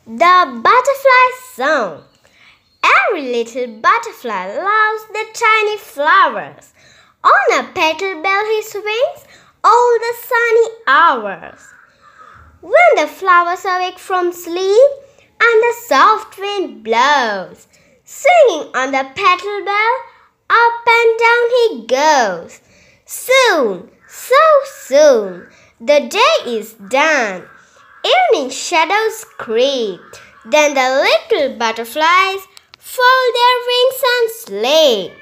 The Butterfly Song. Every little butterfly loves the tiny flowers. On a petal bell he swings all the sunny hours. When the flowers awake from sleep and the soft wind blows, swinging on the petal bell, up and down he goes. Soon, so soon, the day is done. Evening shadows creep. Then the little butterflies fold their wings and slip.